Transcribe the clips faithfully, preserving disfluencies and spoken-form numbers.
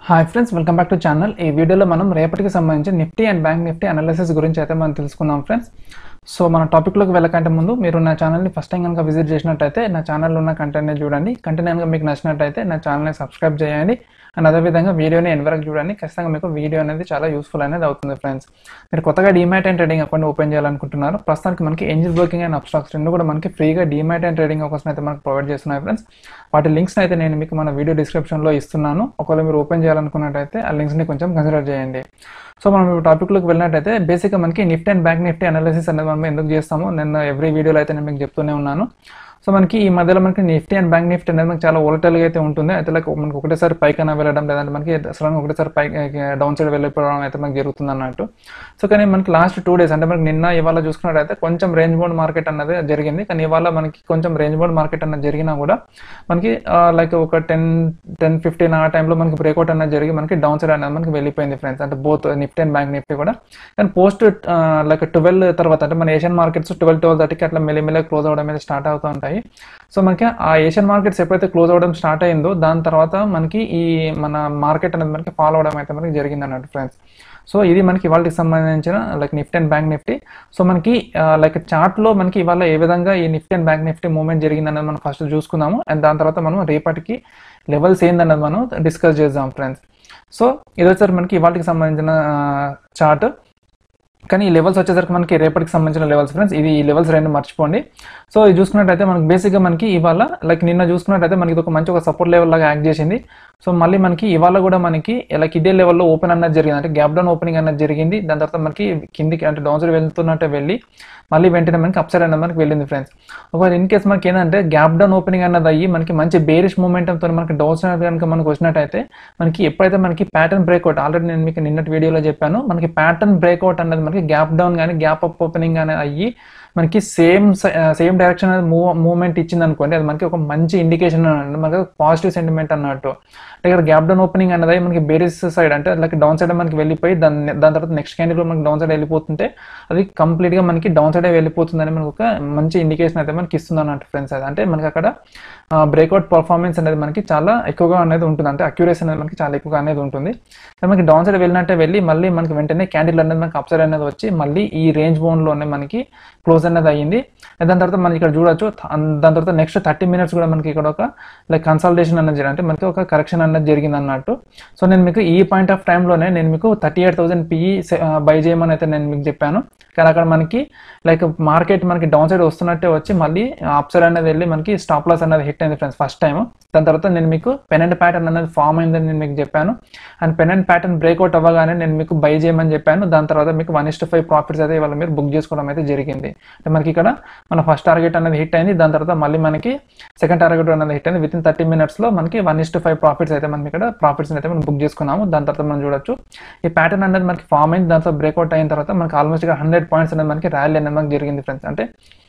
Hi friends, welcome back to channel. ఈ వీడియోలో మనం రేపటికి సంబంధించి Nifty and bank Nifty analysis గురించి అయితే మనం తెలుసుకుందాం ఫ్రెండ్స్. సో మన టాపిక్లోకి వెళ్ళకంటే ముందు మీరు నా ఛానల్ని ఫస్ట్ టైం కనుక విజిట్ చేసినట్టయితే నా ఛానల్లో ఉన్న కంటెంట్ని చూడండి. కంటెంట్ కనుక మీకు నచ్చినట్టయితే నా ఛానల్ని సబ్స్క్రైబ్ చేయండి. అండ్ అదేవిధంగా వీడియోని ఎండ్ వరకు చూడండి. ఖచ్చితంగా మీకు వీడియో అనేది చాలా యూస్ఫుల్ అనేది అవుతుంది ఫ్రెండ్స్. మీరు కొత్తగా demat and trading account open చేయాలనుకుంటున్నారు. ప్రస్తుతానికి మనకి ఏంజిల్ బ్రోకింగ్ అండ్ అప్స్టాక్స్ రెండు కూడా మనకి ఫ్రీగా డీమ్యాట్ అండ్ ట్రేడింగ్ అకౌంట్స్ అయితే మనకు ప్రొవైడ్ చేస్తున్నాయి ఫ్రెండ్స్. వాటి లింక్స్ అయితే నేను మీకు మన వీడియో డిస్క్రిప్షన్లో ఇస్తున్నాను. ఒకవేళ మీరు ఓపెన్ చేయాలనుకున్నట్టయితే ఆ లింక్స్ని కొంచెం కన్సిడర్ చేయండి. సో మనం టాపిక్లోకి వెళ్ళినట్టయితే బేసిక్గా మనకి Nifty and bank Nifty analysis అనేది మనం ఎందుకు చేస్తాము నేను ఎవ్రీ వీడియోలో అయితే నేను మీకు చెప్తూనే ఉన్నాను. సో మనకి ఈ మధ్యలో మనకి నిఫ్టీ అండ్ బ్యాంక్ నిఫ్టీ అనేది మనకి చాలా వోలటైల్గా అయితే ఉంటుంది. అయితే లైక్ మనకి ఒకటేసారి పైకైనా వెళ్ళడం, లేదంటే మనకి అసలు ఒకటేసారి పై డౌన్ సైడ్ వెళ్ళిపోవడం అయితే మనకి జరుగుతుంది అన్నట్టు. సో కానీ మనకి లాస్ట్ టూ డేస్ అంటే మనకి నిన్న ఇవాళ చూసుకున్నట్టయితే కొంచెం రేంజ్ బౌండ్ మార్కెట్ అన్నది జరిగింది. కానీ ఇవాళ మనకి కొంచెం రేంజ్ బౌండ్ మార్కెట్ అన్నది జరిగినా కూడా మనకి లైక్ ఒక టెన్ టెన్ ఫిఫ్టీన్ ఆ టైంలో మనకి బ్రేక్అవుట్ అనేది జరిగి మనకి డౌన్ సైడ్ అనేది మనకి వెళ్ళిపోయింది ఫ్రెండ్స్. అంటే both Nifty and bank Nifty కూడా. కానీ పోస్ట్ లైక్ ట్వెల్వ్ తర్వాత అంటే మన ఏషియన్ మార్కెట్స్ ట్వెల్వ్ ట్వెల్వ్ థర్టీకి అట్లా మెల్లిమెల్లి క్లోజ్ అవడం మీద స్టార్ట్ అవుతూ ఉంటాయి. సో మనకి ఆ ఏషియన్ మార్కెట్స్ ఎప్పుడైతే క్లోజ్ అవ్వడం స్టార్ట్ అయిందో దాని తర్వాత మనకి ఈ మన మార్కెట్ అనేది మనకి ఫాలో అవడం అయితే మనకి జరిగింది అన్నట్టు ఫ్రెండ్స్. సో ఇది మనకి ఇవాళకి సంబంధించిన like Nifty and bank Nifty. So మనకి లైక్ చార్ట్లో మనకి ఇవాళ ఏ విధంగా ఈ Nifty and bank Nifty movement జరిగింది అనేది మనం ఫస్ట్ చూసుకుందాము. అండ్ దాని తర్వాత మనం రేపటికి లెవెల్స్ ఏందన్నది మనం డిస్కస్ చేద్దాం ఫ్రెండ్స్. సో ఇది వచ్చేసరికి మనకి ఇవాళకి సంబంధించిన చార్ట్. కానీ ఈ లెవెల్స్ వచ్చేసరికి మనకి రేపటికి సంబంధించిన లెవెల్స్ ఫ్రెండ్స్. ఇది ఈ లెవెల్స్ రెండు మర్చిపోండి. సో ఇది చూసుకున్నట్టయితే మనకి బేసిక్గా మనకి ఇవాళ లైక్ నిన్న చూసుకున్నట్టయితే మనకి ఒక మంచి ఒక సపోర్ట్ లెవెల్ లాగా యాక్ట్ చేసింది. సో మళ్ళీ మనకి ఇవాళ కూడా మనకి లైక్ ఇదే లెవెల్లో ఓపెన్ అన్నది జరిగింది, అంటే గ్యాప్ డౌన్ ఓపెనింగ్ అన్నది జరిగింది. దాని తర్వాత మనకి కిందికి అంటే డౌన్ సైడ్ వెళ్తున్నట్టే వెళ్ళి మళ్ళీ వెంటనే మనకి అప్ సైడ్ అన్నది మనకి వెళ్ళింది ఫ్రెండ్స్. ఒకవేళ ఇన్ కేస్ మనకి ఏంటంటే గ్యాప్ డౌన్ ఓపెనింగ్ అన్నది అయ్యి మనకి మంచి బేరిష్ మూమెంటంతో మనకి డౌన్ సైడ్ కనుక మనకు వచ్చినట్టయితే మనకి ఎప్పుడైతే మనకి ప్యాటర్న్ బ్రేక్అవుట్ ఆల్రెడీ నేను మీకు నిన్నటి వీడియోలో చెప్పాను, మనకి ప్యాటర్న్ బ్రేక్అవుట్ అన్నది మనకి గ్యాప్ డౌన్ కానీ గ్యాప్ అప్ ఓపెనింగ్ అనేది అయ్యి మనకి సేమ్ సేమ్ డైరెక్షన్ అనేది మూవ్ మూవ్మెంట్ ఇచ్చింది అనుకోండి, అది మనకి ఒక మంచి ఇండికేషన్ అన్నట్టు, మనకి పాజిటివ్ సెంటిమెంట్ అన్నట్టు. ఇక్కడ గ్యాప్ డౌన్ ఓపెనింగ్ అనేది మనకి బేరిస్ సైడ్ అంటే లైక్ డౌన్ సైడ్ మనకి వెళ్ళిపోయి దాని దాని తర్వాత నెక్స్ట్ క్యాండిల్ మనకి డౌన్ సైడ్ వెళ్ళిపోతుంటే అది కంప్లీట్గా మనకి డౌన్ సైడ్ వెళ్ళిపోతుందని మనకు ఒక మంచి ఇండికేషన్ అయితే మనకి ఇస్తుంది అన్నట్టు ఫ్రెండ్స్. అది అంటే మనకి అక్కడ బ్రేక్అవుట్ పర్ఫార్మెన్స్ అనేది మనకి చాలా ఎక్కువగా అనేది ఉంటుంది, అంటే అక్యురేసీ అనేది మనకి చాలా ఎక్కువగా అనేది ఉంటుంది. మనకి డౌన్ సైడ్ వెళ్ళినట్టే వెళ్ళి మళ్ళీ మనకి వెంటనే క్యాండిల్ అనేది మనకి అప్ సైడ్ అనేది వచ్చి మళ్ళీ ఈ రేంజ్ బౌండ్లోనే మనకి క్లోజ్ అనేది అయ్యింది. దాని తర్వాత మనకి ఇక్కడ చూడొచ్చు. దాని తర్వాత నెక్స్ట్ థర్టీ మినిట్స్ కూడా మనకి ఇక్కడ ఒక లైక్ కన్సల్టేషన్ అనేది జరిగింది, అంటే మనకి ఒక కరెక్షన్ అనేది జరిగింది అన్నట్టు. సో నేను మీకు ఈ పాయింట్ ఆఫ్ టైంలోనే నేను మీకు thirty eight thousand PE buy చేయమని అయితే నేను మీకు చెప్పాను. కానీ అక్కడ మనకి లైక్ మార్కెట్ మనకి డౌన్ సైడ్ వస్తున్నట్టే వచ్చి మళ్ళీ అప్ సైడ్ అనేది వెళ్ళి మనకి స్టాప్ లాస్ అనేది హిట్ అయింది ఫ్రెండ్స్ ఫస్ట్ టైం. దాని తర్వాత నేను మీకు పెనెంట్ ప్యాటర్న్ అనేది ఫామ్ అయిందని నేను మీకు చెప్పాను. అండ్ పెనెంట్ ప్యాటర్న్ బ్రేక్అవుట్ అవ్వగానే నేను మీకు బై చేయమని చెప్పాను. దాని తర్వాత మీకు వన్ ఇస్ట్ ఫైవ్ ప్రాఫిట్స్ అయితే ఇవాళ మీరు బుక్ చేసుకోవడం అయితే జరిగింది. అంటే మనకి ఇక్కడ మన ఫస్ట్ టార్గెట్ అనేది హిట్ అయింది. దాని తర్వాత మళ్ళీ మనకి సెకండ్ టార్గెట్ అనేది హిట్ అయింది. విత్ ఇన్ థర్టీ మినిట్స్లో మనకి వన్ ఇస్ట్ ఫైవ్ ప్రాఫిట్స్ అయితే మనం ఇక్కడ ప్రాఫిట్స్ అయితే మనం బుక్ చేసుకున్నాము. దాని తర్వాత మనం చూడొచ్చు ఈ ప్యాటర్న్ అనేది మనకి ఫామ్ అయింది. దాని తర్వాత బ్రేక్అవుట్ అయిన తర్వాత మనకి ఆల్మోస్ట్ ఇక్కడ హండ్రెడ్ పాయింట్స్ అనేది మనకి ర్యాలీ అనేది మనకి జరిగింది ఫ్రెండ్స్. అంటే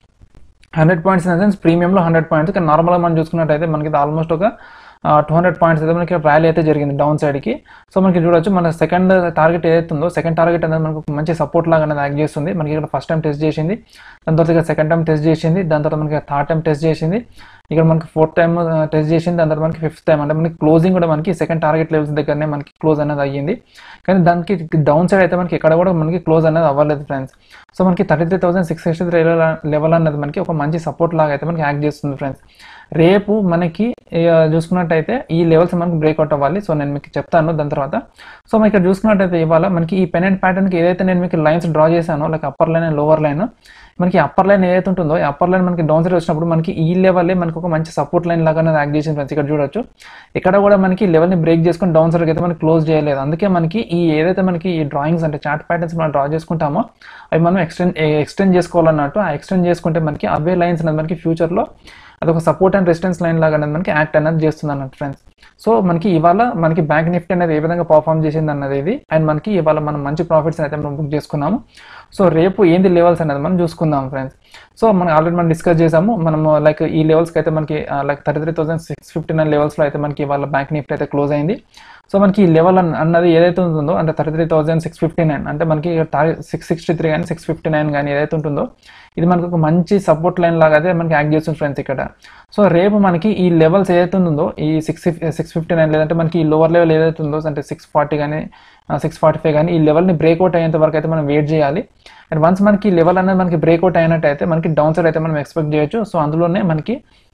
hundred points in the sense ప్రీమియంలో హండ్రెడ్ పాయింట్స్, కానీ నార్మల్గా మనం చూసుకున్నట్టయితే మనకి ఆల్మోస్ట్ ఒక టూ హండ్రెడ్ పాయింట్స్ అయితే మనకి ర్యాలీ అయితే జరిగింది డౌన్ సైడ్కి. సో మనకి చూడొచ్చు మన సెకండ్ టార్గెట్ ఏదైతే ఉందో సెకండ్ టార్గెట్ అనేది మనకు మంచి సపోర్ట్ లాగా అనేది యాక్ట్ చేస్తుంది. మనకి ఇక్కడ ఫస్ట్ టైం టెస్ట్ చేసింది, దాని తర్వాత ఇక్కడ సెకండ్ టైం టెస్ట్ చేసింది, దాని తర్వాత మనకి థర్డ్ టైం టెస్ట్ చేసింది, ఇక్కడ మనకి ఫోర్త్ టైం టెస్ట్ చేసింది, దాని తర్వాత మనకి ఫిఫ్త్ టైం అంటే మనకి క్లోజింగ్ కూడా మనకి సెకండ్ టార్గెట్ లెవెల్స్ దగ్గరనే మనకి క్లోజ్ అనేది అయ్యింది. కానీ దానికి డౌన్ సైడ్ అయితే మనకి ఎక్కడ కూడా మనకి క్లోజ్ అనేది అవ్వలేదు ఫ్రెండ్స్. సో మనకి thirty three thousand six sixty three level అనేది మనకి ఒక మంచి సపోర్ట్ లాగా అయితే మనకి యాక్ట్ చేస్తుంది ఫ్రెండ్స్. రేపు మనకి చూసుకున్నట్టయితే ఈ లెవెల్స్ మనకి బ్రేక్అవుట్ అవ్వాలి. సో నేను మీకు చెప్తాను దాని తర్వాత. సో మనకి ఇక్కడ చూసుకున్నట్టయితే ఇవాళ మనకి ఈ పెనెంట్ ప్యాటర్న్కి ఏదైతే నేను మీకు లైన్స్ డ్రా చేశానో like upper line and lower line, మనకి అప్పర్ లైన్ ఏదైతే ఉంటుందో ఈ అప్పర్ లైన్ మనకి డౌన్ సైడ్ వచ్చినప్పుడు మనకి ఈ లెవెల్ మనకి ఒక మంచి సపోర్ట్ లైన్ లాగా యాక్ట్ చేసింది ఫ్రెండ్స్. ఇక్కడ చూడొచ్చు ఇక్కడ కూడా మనకి లెవెల్ని బ్రేక్ చేసుకుని డౌన్ సైడ్కి అయితే మనకి క్లోజ్ చేయలేదు. అందుకే మనకి ఈ ఏదైతే మనకి ఈ డ్రాయింగ్స్ అంటే చార్ట్ ప్యాటర్న్స్ మనం డ్రా చేసుకుంటామో అవి మనం ఎక్స్టెండ్ ఎక్స్టెండ్ చేసుకోవాలన్నట్టు. ఆ ఎక్స్టెండ్ చేసుకుంటే మనకి అవే లైన్స్ అనేది మనకి ఫ్యూచర్లో అదొక సపోర్ట్ అండ్ రెసిస్టెన్స్ లైన్ లాగా అనేది మనకి యాక్ట్ అనేది చేస్తుంది అన్నట్టు ఫ్రెండ్స్. సో మనకి ఇవాళ మనకి బ్యాంక్ నిఫ్టీ అనేది ఏ విధంగా పర్ఫామ్ చేసింది అన్నది ఇది. అండ్ మనకి ఇవాళ మనం మంచి ప్రాఫిట్స్ అయితే మనం బుక్ చేసుకున్నాము. సో రేపు ఏంది లెవెల్స్ అనేది మనం చూసుకుందాం ఫ్రెండ్స్. సో మనం ఆల్రెడీ మనం డిస్కస్ చేసాము. మనము లైక్ ఈ లెవెల్స్కి అయితే మనకి like thirty three thousand six fifty nine లెవెల్స్లో అయితే మనకి ఇవాళ బ్యాంక్ నిఫ్టీ అయితే క్లోజ్ అయింది. సో మనకి ఈ లెవెల్ అన్నది ఏదైతే ఉంటుందో అంటే thirty three thousand six fifty nine అంటే మనకి సిక్స్ సిక్స్టీ త్రీ కానీ సిక్స్ ఫిఫ్టీ నైన్ కానీ ఏదైతే ఉంటుందో ఇది మనకు ఒక మంచి సపోర్ట్ లైన్ లాగా అయితే మనకి యాక్ట్ చేస్తుంది ఫ్రెండ్స్ ఇక్కడ. సో రేపు మనకి ఈ లెవెల్స్ ఏదైతే ఉందో ఈ సిక్స్ సిక్స్ ఫిఫ్టీ నైన్ లేదంటే మనకి ఈ లోవర్ లెవెల్ ఏదైతే ఉందో అంటే సిక్స్ ఫార్టీ కానీ సిక్స్ ఫార్టీ ఫైవ్ కానీ ఈ లెవెల్ని బ్రేక్అవుట్ అయ్యేంత వరకు అయితే మనం వెయిట్ చేయాలి. అండ్ వన్స్ మనకి ఈ లెవెల్ అనేది మనకి బ్రేక్అవుట్ అయినట్టయితే మనకి డౌన్ సైడ్ అయితే మనం ఎక్స్పెక్ట్ చేయొచ్చు. సో అందులోనే మనకి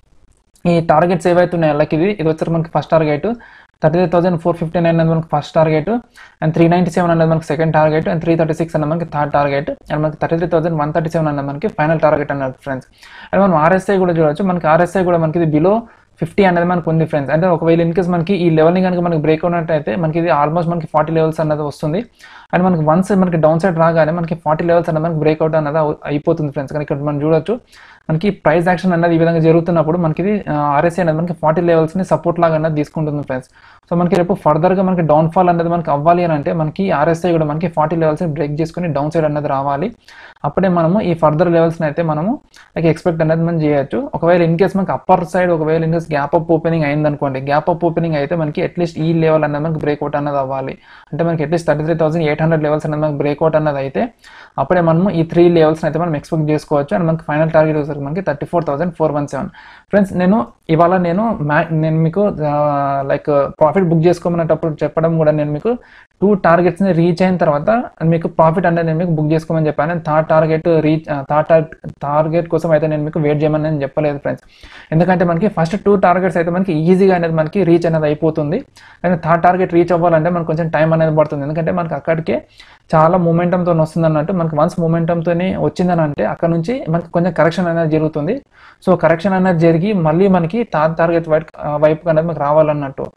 ఈ టార్గెట్స్ ఏవైతే ఉన్నాయో లైక్ ఇది ఇది వచ్చారు మనకి first target thirty three thousand four fifty nine అనేది మనకి first target, and three ninety seven అనేది మనకి second target, and three thirty six అనేది మనకి థర్డ్ టార్గెట్, అండ్ మనకి thirty three thousand one thirty seven అనేది మనకి ఫైనల్ టార్గెట్ అన్నారు ఫ్రెండ్స్. అండ్ మనం ఆర్ఎస్ఐ కూడా చూడవచ్చు. మనకి ఆర్ఎస్ఐ కూడా మనకి ఇది బిలో ఫిఫ్టీ అనేది మనకు ఉంది ఫ్రెండ్స్. అంటే ఒకవేళ ఇన్ కేస్ మనకి ఈ లెవెల్ని కనుక మనకి బ్రేక్ అవునట్టయితే మనకి ఇది ఆల్మోస్ట్ మనకి ఫార్టీ లెవెల్స్ అనేది వస్తుంది. అండ్ మనకి వన్స్ మనకి డౌన్ సైడ్ రాగానే మనకి ఫార్టీ లెవెల్స్ అనేది మనకి బ్రేక్అవుట్ అనేది అయిపోతుంది ఫ్రెండ్స్. కానీ ఇక్కడ మనం చూడొచ్చు మనకి ప్రైస్ యాక్షన్ అనేది ఈ విధంగా జరుగుతున్నప్పుడు మనకి ఇది ఆర్ఎస్ఐ అనేది మనకి ఫార్టీ లెవెల్స్ని సపోర్ట్ లాగా అనేది తీసుకుంటుంది ఫ్రెండ్స్. సో మనకి రేపు ఫర్దర్గా మనకి డౌన్ ఫాల్ అనేది మనకి అవ్వాలి అని అంటే మనకి ఆర్ఎస్ఐ కూడా మనకి ఫార్టీ లెవెల్స్ని బ్రేక్ చేసుకుని డౌన్ సైడ్ అనేది రావాలి. అప్పుడే మనము ఈ ఫర్దర్ లెవెల్స్ని అయితే మనము లైక్ ఎక్స్పెక్ట్ అనేది మనం చేయొచ్చు. ఒకవేళ ఇన్ కేస్ మనకి అప్పర్ సైడ్ ఒకవేళ in case gap up opening అయింది అనుకోండి, గ్యాప్ అప్ ఓపెనింగ్ అయితే మనకి అట్లీస్ట్ ఈ లెవెల్ అనేది మనకి బ్రేక్అవుట్ అనేది అవ్వాలి. అంటే మనకి at least thirty three thousand eight hundred levels అనేది మనకి బ్రేక్అవుట్ అనేది అయితే అప్పుడే మనము ఈ త్రీ లెవెల్స్ని అయితే మనం ఎక్స్పెక్ట్ చేసుకోవచ్చు. అండ్ మనకి ఫైనల్ టార్గెట్ వచ్చేసరికి మనకి thirty four thousand four one seven friends. నేను ఇవాళ నేను మ్యా నేను మీకు లైక్ ప్రాఫిట్ బుక్ చేసుకోమనేటప్పుడు చెప్పడం కూడా నేను మీకు టూ టార్గెట్స్ని రీచ్ అయిన తర్వాత మీకు ప్రాఫిట్ అనేది నేను మీకు బుక్ చేసుకోమని చెప్పాను. Third target reach third target కోసం అయితే నేను మీకు వెయిట్ చేయమని నేను చెప్పలేదు ఫ్రెండ్స్. ఎందుకంటే మనకి ఫస్ట్ టూ టార్గెట్స్ అయితే మనకి ఈజీగా అనేది మనకి రీచ్ అనేది అయిపోతుంది. కానీ థర్డ్ టార్గెట్ రీచ్ అవ్వాలంటే మనకు కొంచెం టైం అనేది పడుతుంది. ఎందుకంటే మనకి అక్కడికే చాలా మూమెంటంతో వస్తుంది అన్నట్టు. మనకి వన్స్ మూమెంటంతో వచ్చిందని అంటే అక్కడ నుంచి మనకి కొంచెం కరెక్షన్ అనేది జరుగుతుంది. సో కరెక్షన్ అనేది జరిగి మళ్ళీ మనకి థర్డ్ టార్గెట్ వైపు వైపు అనేది మనకి రావాలన్నట్టు.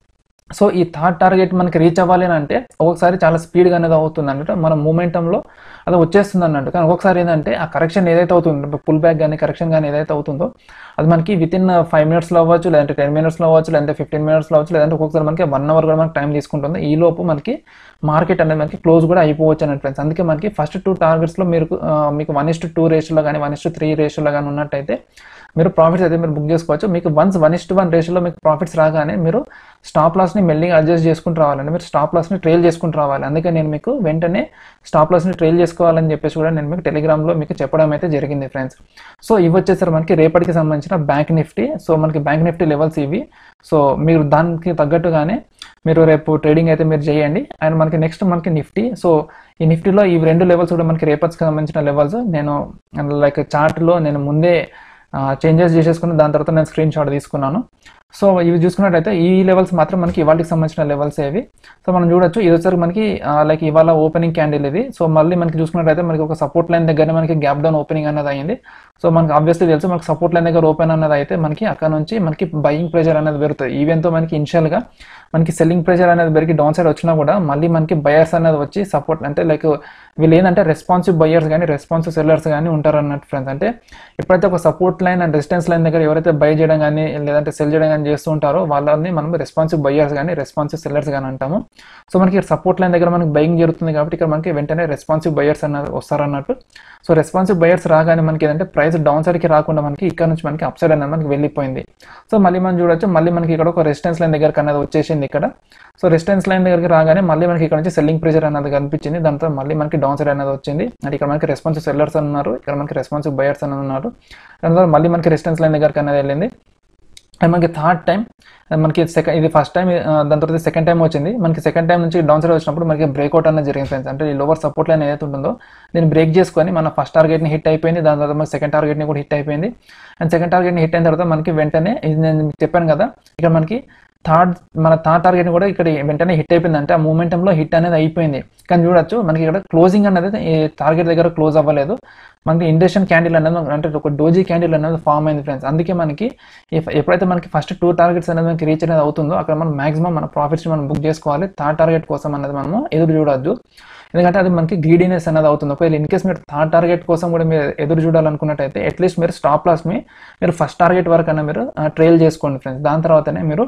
సో ఈ థర్డ్ టార్గెట్ మనకి రీచ్ అవ్వాలి అని అంటే ఒక్కొక్కసారి చాలా స్పీడ్గా అనేది అవుతుంది అన్నట్టు, మన మూమెంటంలో అది వచ్చేస్తుంది అన్నట్టు. కానీ ఒక్కొక్కసారి ఏంటంటే ఆ కరెక్షన్ ఏదైతే అవుతుందో పుల్ బ్యాక్ కానీ కరెక్షన్ కానీ ఏదైతే అవుతుందో అది మనకి విత్ ఇన్ ఫైవ్ మినిట్స్లో అవ్వచ్చు, లేదంటే టెన్ మినిట్స్లో అవ్వచ్చు, లేదంటే ఫిఫ్టీన్ మినిట్స్లో అవ్వచ్చు, లేదంటే ఒక్కొక్కసారి మనకి వన్ అవర్ కూడా మనకి టైం తీసుకుంటుంది. ఈ లోపు మనకి మార్కెట్ అనేది మనకి క్లోజ్ కూడా అయిపోవచ్చు అన్నట్టు ఫ్రెండ్స్. అందుకే మనకి ఫస్ట్ టూ టార్గెట్స్లో మీరు మీకు వన్ ఇస్ టు టూ రేషియోలో కానీ వన్ ఇస్ టు త్రీ రేషియోలో కానీ ఉన్నట్టయితే మీరు ప్రాఫిట్స్ అయితే మీరు బుక్ చేసుకోవచ్చు. మీకు once one is to one రేషియోలో మీకు ప్రాఫిట్స్ రాగానే మీరు స్టాప్ లాస్ని మెల్లిగా అడ్జస్ట్ చేసుకుంటూ రావాలండి. మీరు స్టాప్ లాస్ని ట్రైల్ చేసుకుంటూ రావాలి. అందుకే నేను మీకు వెంటనే స్టాప్ లాస్ని ట్రైల్ చేసుకోవాలని చెప్పేసి కూడా నేను మీకు టెలిగ్రామ్లో మీకు చెప్పడం అయితే జరిగింది ఫ్రెండ్స్. సో ఇవి వచ్చేసరికి మనకి రేపటికి సంబంధించిన బ్యాంక్ నిఫ్టీ. సో మనకి బ్యాంక్ నిఫ్టీ లెవెల్స్ ఇవి. సో మీరు దానికి తగ్గట్టుగానే మీరు రేపు ట్రేడింగ్ అయితే మీరు చేయండి. అండ్ మనకి నెక్స్ట్ మనకి నిఫ్టీ. సో ఈ నిఫ్టీలో ఈ రెండు లెవెల్స్ కూడా మనకి రేపటికి సంబంధించిన లెవెల్స్ నేను లైక్ చార్ట్లో నేను ముందే చేంజెస్ చేసేసుకుని దాని తర్వాత నేను స్క్రీన్ షాట్ తీసుకున్నాను. సో ఇవి చూసుకున్నట్టయితే ఈ లెవెల్స్ మాత్రం మనకి ఇవాళకి సంబంధించిన లెవెల్స్ ఏవి. సో మనం చూడొచ్చు ఇది వచ్చరికి మనకి లైక్ ఇవాళ ఓపెనింగ్ క్యాండిల్ ఇది. సో మళ్ళీ మనకి చూసుకున్నట్టయితే మనకి ఒక సపోర్ట్ లైన్ దగ్గర మనకి గ్యాప్ డౌన్ ఓపెనింగ్ అనేది అయింది. సో మనకి ఆబ్వియస్లీ తెలుసు మనకి సపోర్ట్ లైన్ దగ్గర ఓపెన్ అన్నది అయితే మనకి అక్కడ నుంచి మనకి బయింగ్ ప్రెషర్ అనేది పెరుగుతుంది. ఈవెన్తో మనకి ఇనిషియల్గా మనకి సెల్లింగ్ ప్రెషర్ అనేది పెరిగి డౌన్ సైడ్ వచ్చినా కూడా మళ్ళీ మనకి బయర్స్ అనేది వచ్చి సపోర్ట్ అంటే లైక్ వీళ్ళు ఏంటంటే రెస్పాన్సివ్ బయర్స్ కానీ రెస్పాన్సివ్ సెల్లర్స్ కానీ ఉంటారు అన్నట్టు ఫ్రెండ్స్. అంటే ఎప్పుడైతే ఒక support line and resistance line దగ్గర ఎవరైతే బై చేయడం కానీ లేదంటే సెల్ చేయడం కానీ చేస్తూ ఉంటారో వాళ్ళని మనం రెస్పాన్సివ్ బయర్స్ కానీ రెస్పాన్సివ్ సెల్లర్స్ కానీ అంటాము. సో మనకి సపోర్ట్ లైన్ దగ్గర మనకి బయింగ్ జరుగుతుంది కాబట్టి ఇక్కడ మనకి వెంటనే రెస్పాన్సివ్ బయర్స్ అన్నది వస్తారన్నట్టు. సో రెస్పాన్సివ్ బయర్స్ రాగానే మనకి ఏంటంటే ప్రైస్ డౌన్ సైడ్కి రాకుండా మనకి ఇక్కడ నుంచి మనకి అప్ సైడ్ అనేది మనకి వెళ్ళిపోయింది. సో మళ్ళీ మనం చూడొచ్చు మళ్ళీ మనకి ఇక్కడ ఒక రెసిస్టెన్స్ లైన్ దగ్గర అనేది వచ్చేసింది ఇక్కడ. సో రెసిస్టెన్స్ లైన్ దగ్గరికి రాగానే మళ్ళీ మనకి ఇక్కడ నుంచి సెల్లింగ్ ప్రెషర్ అనేది కనిపించింది. దాంతో మళ్ళీ మనకి డౌన్ సైడ్ అనేది వచ్చింది. అంటే ఇక్కడ మనకి రెస్పాన్సివ్ సెల్లర్స్ ఉన్నారు, ఇక్కడ మనకి రెస్పాన్సివ్ బయర్స్ అని ఉన్నారు. దాని తర్వాత మళ్ళీ మనకి రెసిస్టెన్స్ లైన్ దగ్గరికి అనేది వెళ్ళింది. అండ్ మనకి థర్డ్ టైం మనకి సెకండ్ ఇది ఫస్ట్ టైం దాని తర్వాత సెకండ్ టైం వచ్చింది. మనకి సెకండ్ టైం నుంచి డౌన్ సైడ్ వచ్చినప్పుడు మనకి బ్రేక్అవుట్ అనేది జరిగింది ఫ్రెండ్స్. అంటే ఈ లోవర్ సపోర్ట్ లైన్ ఏదైతే ఉంటుందో దీన్ని బ్రేక్ చేసుకొని మన ఫస్ట్ టార్గెట్ని హిట్ అయిపోయింది. దాని తర్వాత మనకి సెకండ్ టార్గెట్ని కూడా హిట్ అయిపోయింది. అండ్ సెకండ్ టార్గెట్ని హిట్ అయిన తర్వాత మనకి వెంటనే ఇది నేను మీకు చెప్పాను కదా ఇక్కడ మనకి థర్డ్ మన థర్డ్ టార్గెట్ కూడా ఇక్కడ వెంటనే హిట్ అయిపోయింది. అంటే ఆ మూమెంటంలో హిట్ అనేది అయిపోయింది. కానీ చూడొచ్చు మనకి ఇక్కడ క్లోజింగ్ అనేది ఈ టార్గెట్ దగ్గర క్లోజ్ అవ్వలేదు. మనకి ఇండక్షన్ క్యాండిల్ అనేది అంటే ఒక డోజీ క్యాండిల్ అనేది ఫామ్ అయింది ఫ్రెండ్స్. అందుకే మనకి ఎప్పుడైతే మనకి ఫస్ట్ టూ టార్గెట్స్ అనేది మనకి రీచ్ అనేది అవుతుందో అక్కడ మనం మాక్సిమం మన ప్రాఫిట్స్ మనం బుక్ చేసుకోవాలి. థర్డ్ టార్గెట్ కోసం అనేది మనము ఎదురు చూడొద్దు. ఎందుకంటే అది మనకి గ్రీడీనెస్ అనేది అవుతుంది. ఒకవేళ ఇన్ కేస్ మీరు థర్డ్ టార్గెట్ కోసం కూడా మీరు ఎదురు చూడాలనుకున్నట్టయితే అట్లీస్ట్ మీరు స్టాప్ లాస్ని మీరు ఫస్ట్ టార్గెట్ వరకు అయినా మీరు ట్రైల్ చేసుకోండి ఫ్రెండ్స్. దాని తర్వాతనే మీరు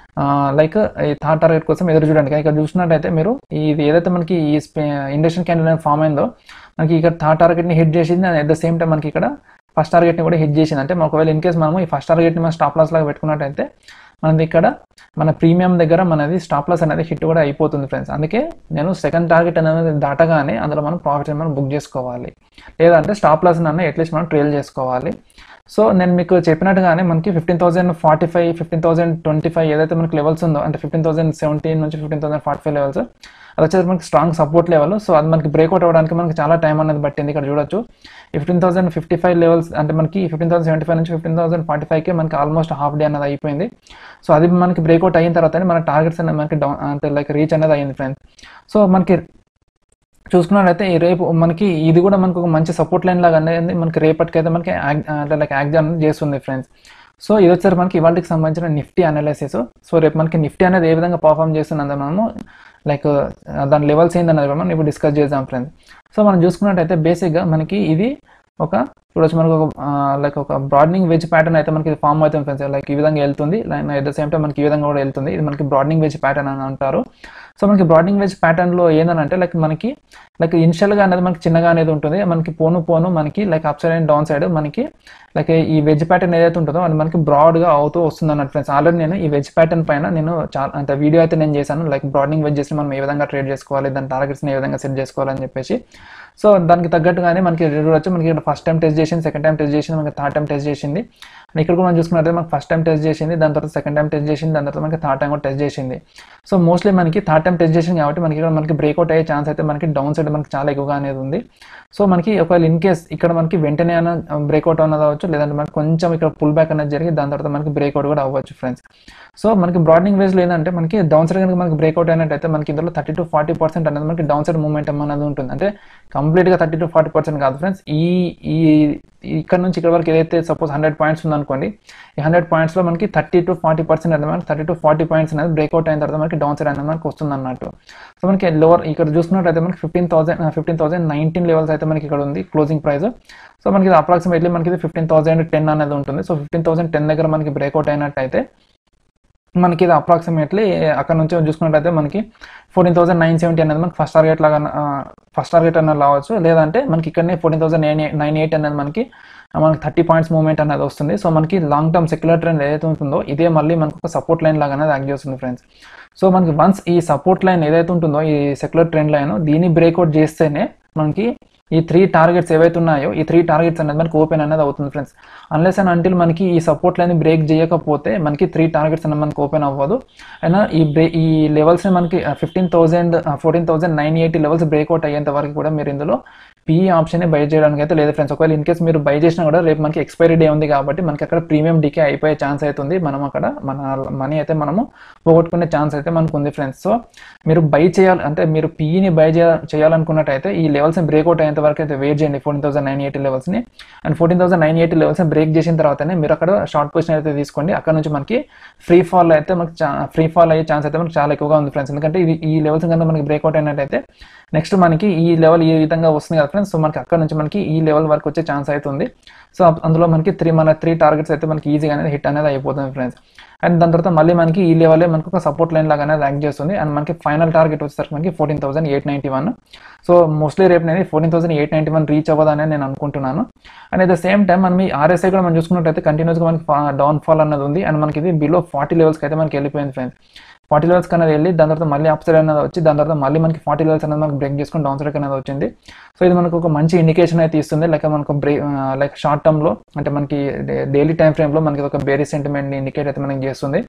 లైక్ ఈ థర్డ్ టార్గెట్ కోసం ఎదురు చూడండి. ఇక్కడ చూసినట్టయితే మీరు ఇది ఏదైతే మనకి ఈ ఇండక్షన్ క్యాండిల్ అనేది ఫామ్ అయిందో మనకి ఇక్కడ థర్డ్ టార్గెట్ని హిట్ చేసింది. And at the same time మనకి ఇక్కడ ఫస్ట్ టార్గెట్ని కూడా హిట్ చేసింది. అంటే ఒకవేళ ఇన్ కేస్ మనము ఈ ఫస్ట్ టార్గెట్ని మనం స్టాప్ లాస్ లాగా పెట్టుకున్నట్టయితే మనది ఇక్కడ మన ప్రీమియం దగ్గర మనది స్టాప్ లాస్ అనేది హిట్ కూడా అయిపోతుంది ఫ్రెండ్స్. అందుకే నేను సెకండ్ టార్గెట్ అనేది దాటగానే అందులో మనం ప్రాఫిట్ మనం బుక్ చేసుకోవాలి, లేదంటే స్టాప్ లాస్ అన్న అట్లీస్ట్ మనం ట్రేల్ చేసుకోవాలి. సో నేను మీకు చెప్పినట్టుగానే మనకి fifteen thousand forty five fifteen thousand twenty five ఏదైతే మనకి లెవెల్స్ ఉందో, అంటే ఫిఫ్టీన్ థౌసండ్ సెవెంటీన్ నుంచి fifteen thousand forty five levels, అది వచ్చేసి మనకి స్ట్రాంగ్ సపోర్ట్ లెవెల్. సో అది మనకి బ్రేక్అవుట్ అవ్వడానికి మనకి చాలా టైం అనేది పట్టింది. ఇక్కడ చూడొచ్చు fifteen thousand fifty five levels, అంటే మనకి ఫిఫ్టీన్ థౌసండ్ సెవెంటీ ఫైవ్ నుంచి ఫిఫ్టీన్ థౌసండ్ ఫార్టీ ఫైవ్కి మనకి ఆల్మోస్ట్ హాఫ్ డే అనేది అయిపోయింది. సో అది మనకి బ్రేక్అవుట్ అయిన తర్వాత మన టార్గెట్స్ అనేది మనకి డౌన్ అంటే లైక్ రీచ్ అనేది అయ్యింది ఫ్రెండ్స్. సో మనకి చూసుకున్నట్లయితే ఈ రేపు మనకి ఇది కూడా మనకు ఒక మంచి సపోర్ట్ లైన్ లాగా అనేది మనకి రేపటికైతే మనకి అంటే లైక్ యాక్ట్ అనేది చేస్తుంది ఫ్రెండ్స్. సో ఇది వచ్చారు మనకి ఇవాళకి సంబంధించిన నిఫ్టీ అనాలిసిస్. సో రేపు మనకి నిఫ్టీ అనేది ఏ విధంగా పర్ఫామ్ చేస్తున్నది మనము లైక్ దాని లెవెల్స్ ఏందన్నది మనం ఇప్పుడు డిస్కస్ చేద్దాం ఫ్రెండ్స్. సో మనం చూసుకున్నట్టయితే బేసిక్గా మనకి ఇది ఒక చూడొచ్చు మనకు ఒక లైక్ ఒక బ్రాడ్నింగ్ వెజ్ ప్యాటర్న్ అయితే మనకి ఫామ్ అవుతుంది ఫ్రెండ్స్. లైక్ ఈ విధంగా వెళ్తుంది, అట్ ద సేమ్ టైం మనకి ఈ విధంగా కూడా వెళ్తుంది. ఇది మనకి బ్రాడ్నింగ్ వెజ్ ప్యాటర్న్ అని అంటారు. సో మనకి బ్రాడ్నింగ్ వెజ్ ప్యాటర్న్లో ఏంటంటే లైక్ మనకి లైక్ ఇనిషియల్గా అనేది మనకి చిన్నగా అనేది ఉంటుంది, మనకి పోను పోను మనకి like up side and down side మనకి లైక్ ఈ వెజ్ ప్యాటర్న్ ఏదైతే ఉంటుందో అది మనకి బ్రాడ్గా అవుతూ వస్తుంది అన్నట్టు ఫ్రెండ్స్. ఆల్రెడీ నేను ఈ వెజ్ ప్యాటర్న్ పైన నేను చాలా అంటే వీడియో అయితే నేను చేశాను, లైక్ బ్రాడ్నింగ్ వెజ్జెస్ని మనం ఏ విధంగా ట్రేడ్ చేసుకోవాలి, దాని టార్గెట్స్ని ఏ విధంగా సెట్ చేసుకోవాలని చెప్పేసి. సో దానికి తగ్గట్టుగానే మనకి చూడొచ్చు మనకి ఇక్కడ ఫస్ట్ టైం టెస్ట్ చేసింది, సెకండ్ టైం టెస్ట్ చేసింది, మనకి థర్డ్ టైం టెస్ట్ చేసింది. ఇక్కడ కూడా మనం చూసుకున్నట్లయితే మనకి ఫస్ట్ టైం టెస్ట్ చేసింది, దాని తర్వాత సెకండ్ టైం టెస్ట్ చేసింది, దాని తర్వాత మనకి థర్డ్ టైం కూడా టెస్ట్ చేసింది. సో మోస్ట్లీ మనకి థర్డ్ టైం టెస్ట్ చేసింది కాబట్టి మనకి ఇక్కడ మనకి బ్రేక్అవుట్ అయ్యే ఛాన్స్ అయితే మనకి డౌన్ సైడ్ మనకి చాలా ఎక్కువగా అనేది ఉంది. సో మనకి ఒకవేళ ఇన్ కేస్ ఇక్కడ మనకి వెంటనే అయినా బ్రేక్అవుట్ అనేది అవ్వచ్చు, లేదంటే మనకి కొంచెం ఇక్కడ పుల్ బ్యాక్ అనేది జరిగి దాని తర్వాత మనకి బ్రేక్అవుట్ కూడా అవ్వచ్చు ఫ్రెండ్స్. సో మనకి బ్రాడ్నింగ్ వేస్లో ఏంటంటే మనకి డౌన్ సైడ్ కనుక మనకి బ్రేక్అవుట్ అయినట్టయితే మనకి ఇందులో థర్టీ టు ఫార్టీ పర్సెంట్ అనేది మనకి డౌన్ సైడ్ మూమెంటం అనేది ఉంటుంది. అంటే కంప్లీట్గా థర్టీ టు ఫార్టీ పర్సెంట్ కాదు ఫ్రెండ్స్. ఈ ఈ ఇక్కడ నుంచి ఇక్కడ వరకు ఏదైతే సపోజ్ హండ్రెడ్ పాయింట్స్ ఉందనుకోండి, ఈ హండ్రెడ్ పాయింట్స్లో మనకి థర్టీ టు ఫార్టీ పర్సెంట్ అనేది మనకి థర్టీ టు ఫార్టీ పాయింట్స్ అనేది బ్రేక్అవుట్ అయిన తర్వాత మనకి డౌన్ సైడ్ అనేది మనకి వస్తుంది అన్నట్టు. సో మనకి లోవర్ ఇక్కడ చూసుకున్నట్టయితే మనకి fifteen thousand fifteen thousand nineteen levels అయితే మనకి ఇక్కడ ఉంది క్లోజింగ్ ప్రైస్. సో మనకి అప్రాక్సిమేట్లీ మనకి ఫిఫ్టీన్ థౌసండ్ టెన్ అనేది ఉంటుంది. సో ఫిఫ్టీన్ థౌసండ్ టెన్ దగ్గర మనకి బ్రేక్అవుట్ అయినట్టయితే మనకి ఇది అప్రాక్సిమేట్లీ అక్కడ నుంచి చూసుకున్నట్టయితే మనకి ఫోర్టీన్ థౌసండ్ నైన్ సెవెంటీ అనేది మనకి ఫస్ట్ టార్గెట్ లాగా ఫస్ట్ టార్గెట్ అనేది రావచ్చు, లేదంటే మనకి ఇక్కడనే fourteen thousand nine nine eight అనేది మనకి మనకి థర్టీ పాయింట్స్ మూవ్మెంట్ అనేది వస్తుంది. సో మనకి లాంగ్ టర్మ్ సెక్యులర్ ట్రెండ్ ఏదైతే ఉంటుందో ఇదే మళ్ళీ మనకు ఒక సపోర్ట్ లైన్ లాగా అనేది యాక్ట్ చేస్తుంది ఫ్రెండ్స్. సో మనకి వన్స్ ఈ సపోర్ట్ లైన్ ఏదైతే ఉంటుందో ఈ సెక్యులర్ ట్రెండ్ లైన్ దీన్ని బ్రేక్అవుట్ చేస్తేనే మనకి ఈ త్రీ టార్గెట్స్ ఏవైతే ఉన్నాయో ఈ త్రీ టార్గెట్స్ అనేది మనకి ఓపెన్ అనేది అవుతుంది ఫ్రెండ్స్. అన్లెస్ అండ్ అంటిల్ మనకి ఈ సపోర్ట్ లైన్ బ్రేక్ చేయకపోతే మనకి త్రీ టార్గెట్స్ అనేది మనకి ఓపెన్ అవ్వదు. అయినా ఈ బ్రే ఈ లెవెల్స్ని మనకి fifteen thousand fourteen thousand nine eighty levels breakout అయ్యేంత వరకు కూడా మీరు ఇందులో పీఈ ఆప్షన్ బై చేయడానికి అయితే లేదు ఫ్రెండ్స్. ఒకవేళ ఇన్ కేస్ మీరు బై చేసినా కూడా రేపు మనకి ఎక్స్పైరీ డే ఉంది కాబట్టి మనకి అక్కడ ప్రీమియం డికే అయిపోయే ఛాన్స్ అవుతుంది. మనం అక్కడ మన మనీ అయితే మనము పోగొట్టుకునే ఛాన్స్ అయితే మనకు ఉంది ఫ్రెండ్స్. సో మీరు బై చేయాలి అంటే మీరు పీఈని బై చేయాలనుకున్నట్టయితే ఈ లెవెల్స్ని బ్రేక్అవుట్ అయ్యేంత వరకు అయితే వెయిట్ చేయండి ఫోర్టీన్ థౌసండ్ నైన్ ఎయిటీ లెవెల్స్ని. And fourteen thousand nine eighty లెవెల్స్ని బ్రేక్ చేసిన తర్వాతనే మీరు అక్కడ షార్ట్ పొజిషన్ అయితే తీసుకోండి. అక్కడ నుంచి మనకి ఫ్రీ ఫాల్ అయితే మనకి ఫ్రీ ఫాల్ అయ్యే ఛాన్స్ అయితే మనకి చాలా ఎక్కువగా ఉంది ఫ్రెండ్స్. ఎందుకంటే ఇది ఈ లెవెల్స్ కనుక మనకి బ్రేక్అవుట్ అయినట్టయితే నెక్స్ట్ మనకి ఈ లెవెల్ ఈ విధంగా వస్తుంది కదా ఫ్రెండ్స్. సో మనకి అక్కడ నుంచి మనకి ఈ లెవెల్ వరకు వచ్చే ఛాన్స్ అవుతుంది. సో అందులో మనకి త్రీ మన త్రీ టార్గెట్స్ అయితే మనకి ఈజీగా అనేది హిట్ అనేది అయిపోతుంది ఫ్రెండ్స్. అండ్ దాని తర్వాత మళ్ళీ మనకి ఈ లెవెలే మనకు ఒక సపోర్ట్ లైన్ లాగానే ర్యాంక్ చేస్తుంది. అండ్ మనకి ఫైనల్ టార్గెట్ వచ్చేసరికి మనకి fourteen thousand eight ninety one. So mostly రేపు నేను fourteen thousand eight ninety one reach అవ్వదని నేను అనుకుంటున్నాను. And at the same time మనం ఈ ఆర్ఎస్ఐ కూడా మనం చూసుకున్నట్టయితే కంటిన్యూస్గా మనకి డౌన్ ఫాల్ అన్నది ఉంది. అండ్ మనకి ఇది బిలో ఫార్టీ లెవెల్స్కి అయితే మనకి వెళ్ళిపోయింది ఫ్రెండ్స్. ఫార్టీ లెవెల్స్ అనేది వెళ్ళి దాని తర్వాత మళ్ళీ అప్ సైడ్ అనేది వచ్చి దాని తర్వాత మళ్ళీ మనకి ఫార్టీ లెవెల్స్ అనేది మనకి బ్రేక్ చేసుకుని డౌన్ సైడ్ అనేది వచ్చింది. సో ఇది మనకు ఒక మంచి ఇండికేషన్ అయితే ఇస్తుంది. లైక్ మనకు బ్రేక్ లైక్ షార్ట్ టర్మ్లో అంటే మనకి డైలీ టైం ఫ్రేమ్లో మనకి ఒక బేరీ సెంటిమెంట్ని ఇండికేట్ అయితే మనకి చేస్తుంది.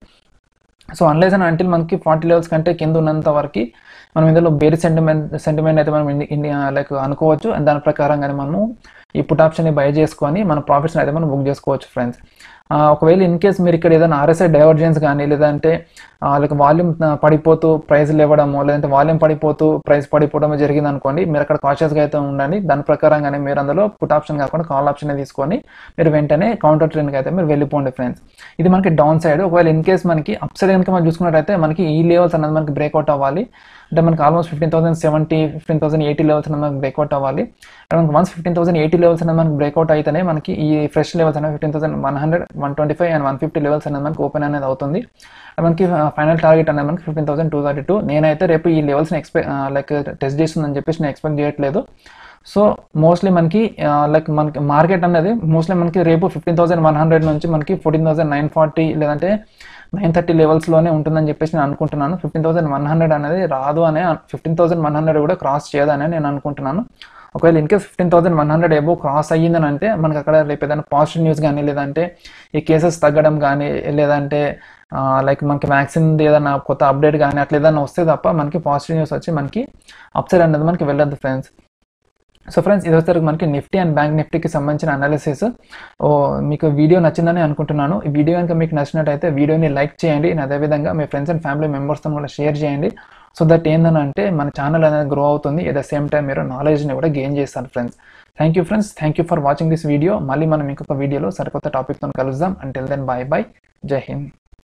సో అన్లెస్ అండ్ అంటిల్ మనకి ఫార్టీ లెవెల్స్ కంటే కింద ఉన్నంత వరకు మనం ఇందులో బేరీ సెంటిమెంట్ సెంటిమెంట్ అయితే మనం లైక్ అనుకోవచ్చు. అండ్ దాని ప్రకారంగానే మనము ఈ పుట్ ఆప్షన్ని బై చేసుకొని మన ప్రాఫిట్స్ని అయితే మనం బుక్ చేసుకోవచ్చు ఫ్రెండ్స్. ఒకవేళ ఇన్ కేస్ మీరు ఇక్కడ ఏదైనా ఆర్ఎస్ఐ డైవర్జెన్స్ కానీ లేదంటే లైక్ వాల్యూమ్ పడిపోతూ ప్రైస్ లేవడము లేదంటే వాల్యూమ్ పడిపోతూ ప్రైస్ పడిపోవడము జరిగింది అనుకోండి, మీరు అక్కడ కాషియస్గా అయితే ఉండండి. దాని ప్రకారంగానే మీరు అందులో పుట్ ఆప్షన్ కాకుండా కాల్ ఆప్షన్ తీసుకొని మీరు వెంటనే కౌంటర్ ట్రెండ్కి అయితే మీరు వెళ్ళిపోండి ఫ్రెండ్స్. ఇది మనకి డౌన్ సైడ్. ఒకవేళ ఇన్ కేస్ మనకి అప్ సైడ్ కనుక మనం చూసుకున్నట్టయితే మనకి ఈ లెవెల్స్ అనేది మనకి బ్రేక్అవుట్ అవ్వాలి. అంటే మనకి almost fifteen thousand seventy fifteen thousand eighty levels అనేది మనకి బ్రేక్అవుట్ అవ్వాలి. అండ్ మనకి once fifteen thousand eighty levels అనేది మనకి బ్రేక్అవుట్ అయితేనే మనకి ఈ ఫ్రెష్ లెవెల్స్ అనేది fifteen thousand one hundred one twenty five and one fifty levels అనేది మనకి ఓపెన్ అనేది అవుతుంది. మనకి ఫైనల్ టార్గెట్ అనేది మనకి fifteen thousand two thirty two. నేనైతే రేపు ఈ లెవెల్స్ని ఎక్స్పెక్ట్ లైక్ టెస్ట్ చేస్తుందని చెప్పేసి నేను ఎక్స్పెక్ట్ చేయట్లేదు. సో మోస్ట్లీ మనకి లైక్ మనకి మార్కెట్ అనేది మోస్ట్లీ మనకి రేపు ఫిఫ్టీన్ థౌసండ్ వన్ హండ్రెడ్ నుంచి మనకి ఫోర్టీన్ థౌసండ్ నైన్ ఫార్టీ లేదంటే నైన్ థర్టీ లెవెల్స్లోనే ఉంటుందని చెప్పేసి నేను అనుకుంటున్నాను. ఫిఫ్టీన్ థౌసండ్ వన్ హండ్రెడ్ అనేది రాదు అనే ఫిఫ్టీన్ థౌసండ్ వన్ హండ్రెడ్ కూడా క్రాస్ చేయదని నేను అనుకుంటున్నాను. ఒకవేళ in case fifteen thousand one hundred above cross అయ్యిందని అంటే మనకి అక్కడ రేపు ఏదైనా పాజిటివ్ న్యూస్ కానీ లేదంటే ఈ కేసెస్ తగ్గడం కానీ లేదంటే లైక్ మనకి వ్యాక్సిన్ ఏదైనా కొత్త అప్డేట్ కానీ అట్లా ఏదైనా వస్తే తప్ప మనకి పాజిటివ్ న్యూస్ వచ్చి మనకి అప్సైడ్ అనేది మనకి వెళ్ళదు ఫ్రెండ్స్. సో ఫ్రెండ్స్ ఇది వచ్చేసరికి మనకి నిఫ్టీ అండ్ బ్యాంక్ నిఫ్టీకి సంబంధించిన అనాలిసిస్. మీకు వీడియో నచ్చిందని అనుకుంటున్నాను. ఈ వీడియో కనుక మీకు నచ్చినట్టయితే వీడియోని లైక్ చేయండి, అదేవిధంగా మీ ఫ్రెండ్స్ అండ్ ఫ్యామిలీ మెంబర్స్తో కూడా షేర్ చేయండి. సో దట్ ఏంటంటే మన ఛానల్ అనేది గ్రో అవుతుంది, ఎట్ ద సేమ్ టైం మీరు నాలెడ్జ్ని కూడా గెయిన్ చేస్తారు friends. Thank you friends, thank you for watching this video. మళ్ళీ మనం ఇంకొక వీడియోలో సరికొత్త టాపిక్తో కలుద్దాం. అంటిల్ దెన్ బాయ్ బాయ్, జై హింద్.